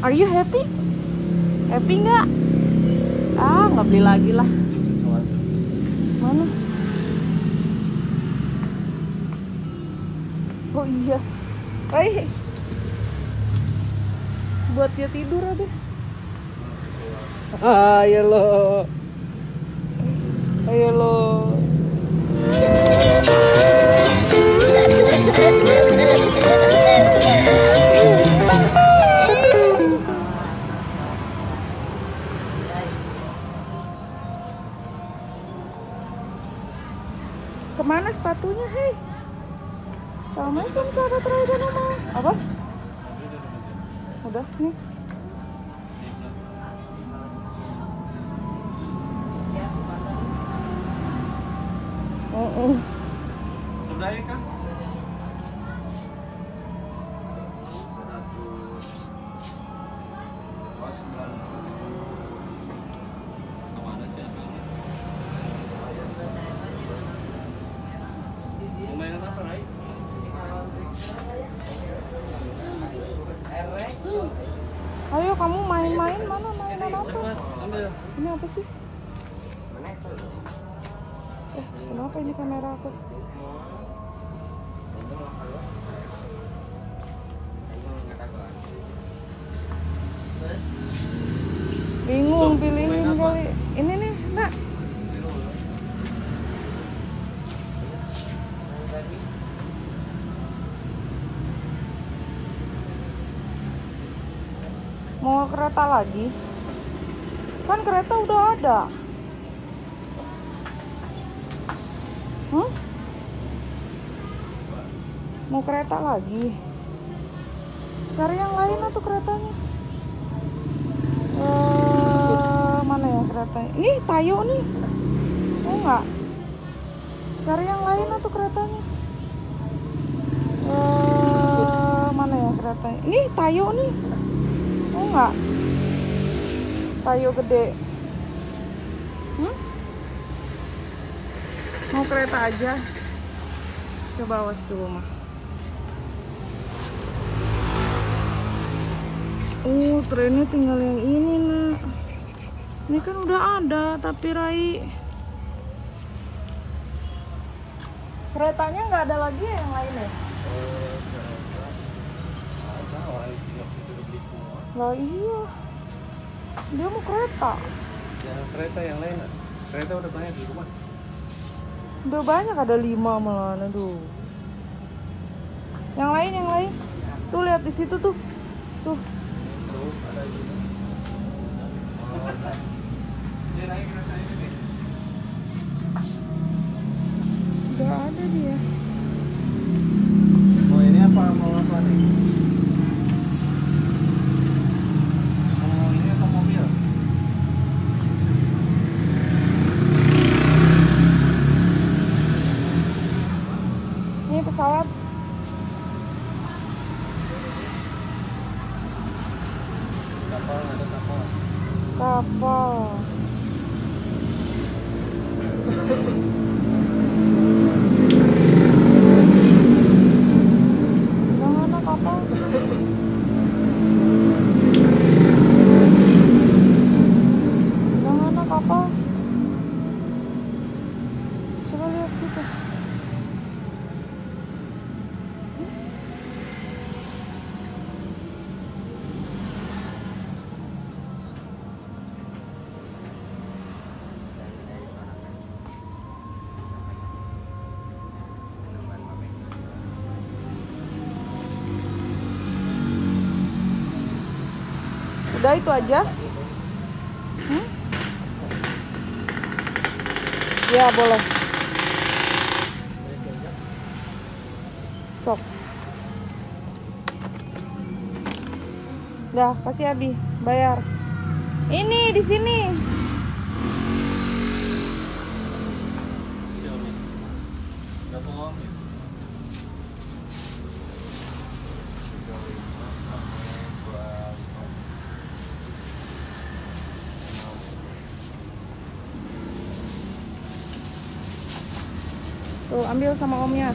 Are you happy? Happy nggak? Ah, nggak beli lagi lah. Mana? Oh iya. Hai. Buat dia tidur ada. Ayo lo. Ayo lo. Kemana sepatunya, hei? Assalamualaikum sahabat Rai dan Umma. Apa? Udah nih. Sebenarnya kan? Mainan apa, Rai? Ayo kamu main-main, mana mainan apa? Cepat, ambil. Ini apa sih? Kenapa ini kamera aku? Bingung pilihin kali. Ini nih, nak. Mau kereta lagi? Kan kereta udah ada. Mau kereta lagi? Cari yang lain atau keretanya? Mana ya keretanya? Ini Tayo nih. Mau nggak? Cari yang lain atau keretanya? Mana ya keretanya? Ini Tayo nih. Mau nggak? Tayo gede. Mau kereta aja? Coba awas dulu mah. Trennya tinggal yang ini nak. Ini kan udah ada tapi Rai. Keretanya nggak ada lagi ya yang lain ya? Lah iya. Dia mau kereta. Ya kereta yang lain. Kereta udah banyak di rumah. Udah banyak, ada 5 malah. Aduh. Yang lain. Tuh lihat di situ tuh. Tuh. Ada juga. Dia naik kereta ini nih. Udah ada dia. Mau ini apa? Mau apa nih? Mau ini atau mobil? Ini pesawat. Kapal, ada kapal. Kapal. Mana kapal? Mana kapal? Coba lihat situ. Udah itu aja. Ya boleh. Sok. Dah kasih Abi, bayar. Ini di sini. Berapa uang nih? Tuh, ambil sama omnya.